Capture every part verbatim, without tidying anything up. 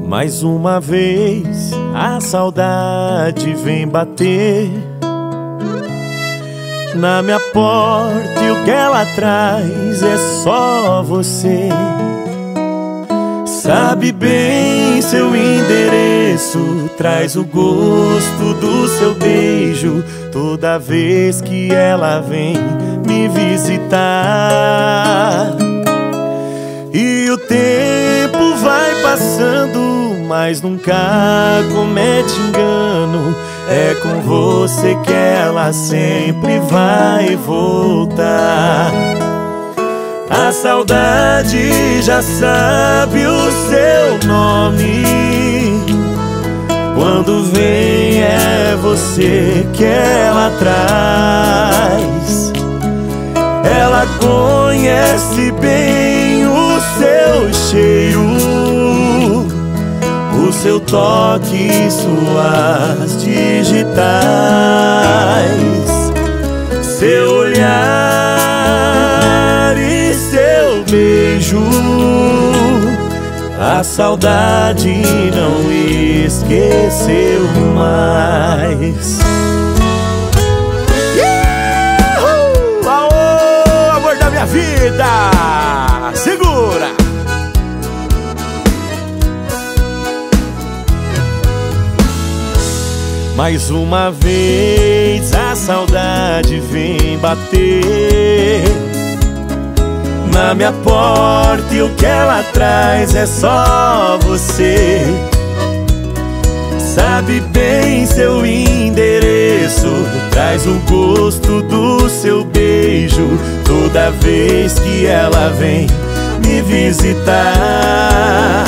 Mais uma vez a saudade vem bater na minha porta e o que ela traz é só você. Sabe bem seu endereço, traz o gosto do seu beijo toda vez que ela vem me visitar. E o tempo vai passando, mas nunca comete engano. É com você que ela sempre vai voltar. A saudade já sabe o seu nome. Quando vem é você que ela traz. Ela conhece bem o seu cheiro, o seu toque e suas digitais, seu olhar e seu beijo. A saudade não esqueceu mais. Uhul! Aô, amor da minha vida! Segura! Mais uma vez a saudade vem bater na minha porta e o que ela traz é só você. Sabe bem seu endereço, traz o gosto do seu beijo toda vez que ela vem me visitar.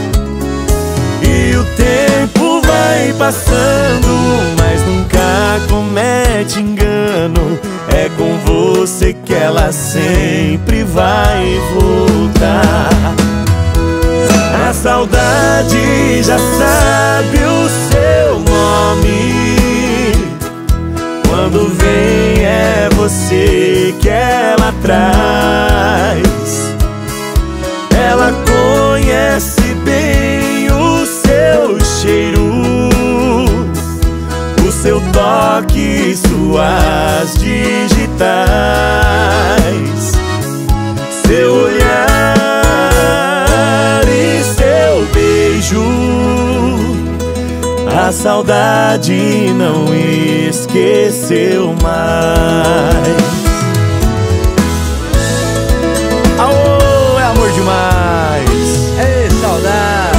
E o tempo vai passando, mas nunca comete engano. É com você que ela sempre vai voltar. A saudade já sabe o seu nome. Quando vem é você que ela traz. Ela conhece bem o seu cheiro, o seu toque e suas digitais, seu olhar e seu beijo. A saudade não esqueceu mais. Aô, é amor demais. Ei, saudade.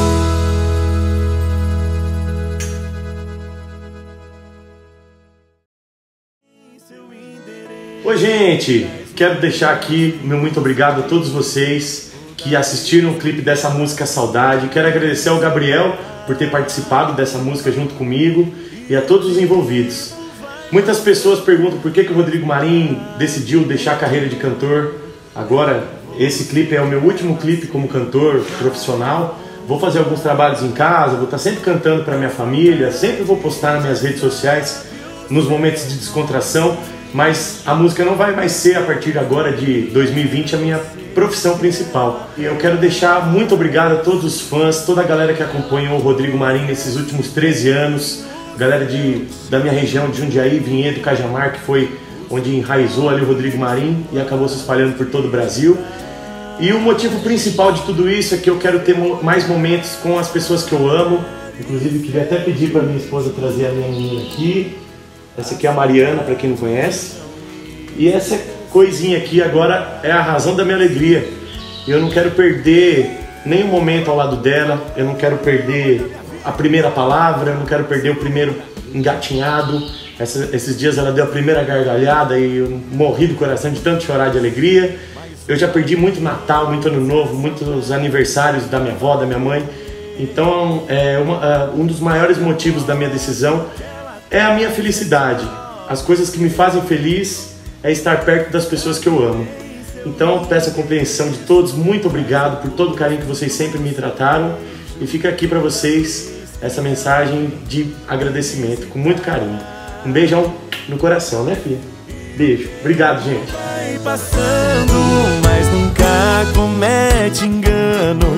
Oi, gente, quero deixar aqui meu muito obrigado a todos vocês que assistiram o clipe dessa música Saudade. Quero agradecer ao Gabriel por ter participado dessa música junto comigo e a todos os envolvidos. Muitas pessoas perguntam por que que o Rodrigo Marim decidiu deixar a carreira de cantor. Agora, esse clipe é o meu último clipe como cantor profissional. Vou fazer alguns trabalhos em casa, vou estar sempre cantando para minha família, sempre vou postar nas minhas redes sociais nos momentos de descontração. Mas a música não vai mais ser, a partir de agora, de dois mil e vinte, a minha profissão principal. E eu quero deixar muito obrigado a todos os fãs, toda a galera que acompanhou o Rodrigo Marim nesses últimos treze anos, galera de, da minha região de Jundiaí, Vinhedo, Cajamar, que foi onde enraizou ali o Rodrigo Marim e acabou se espalhando por todo o Brasil. E o motivo principal de tudo isso é que eu quero ter mais momentos com as pessoas que eu amo. Inclusive, queria até pedir para minha esposa trazer a minha menina aqui. Essa aqui é a Mariana, para quem não conhece. E essa coisinha aqui agora é a razão da minha alegria. Eu não quero perder nenhum momento ao lado dela. Eu não quero perder a primeira palavra. Eu não quero perder o primeiro engatinhado. Essa, esses dias ela deu a primeira gargalhada e eu morri do coração de tanto chorar de alegria. Eu já perdi muito Natal, muito Ano Novo, muitos aniversários da minha avó, da minha mãe. Então, é uma, um dos maiores motivos da minha decisão é a minha felicidade. As coisas que me fazem feliz é estar perto das pessoas que eu amo. Então, peço a compreensão de todos. Muito obrigado por todo o carinho que vocês sempre me trataram. E fica aqui para vocês essa mensagem de agradecimento, com muito carinho. Um beijão no coração, né, filha? Beijo. Obrigado, gente. Vai passando, mas nunca comete engano. É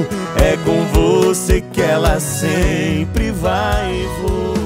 É com você que ela sempre vai voar.